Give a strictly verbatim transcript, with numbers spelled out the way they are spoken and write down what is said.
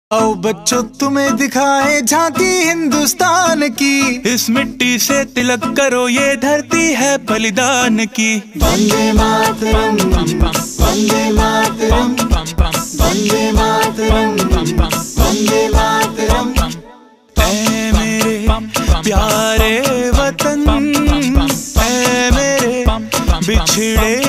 आओ बच्चों तुम्हें दिखाए झांकी हिंदुस्तान की। इस मिट्टी से तिलक करो, ये धरती है बलिदान की। वंदे मातरम, वंदे मातरम, वंदे मातरम, वंदे मातरम। ऐ मेरे प्यारे वतन, ऐ मेरे बिछड़े